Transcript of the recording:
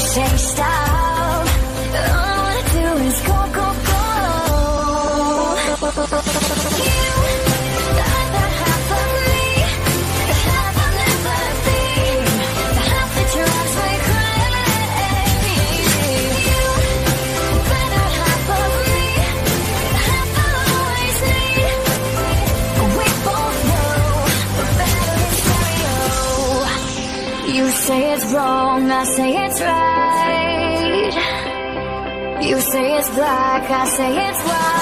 say stop. All I wanna do is go, go, go. You, the other half of me, the half I'll never be, the half that drives me crazy. You, the better half of me, the half I'll always need. We both know we're better in stereo. You say it's wrong, I say it's right. You say it's black, I say it's white.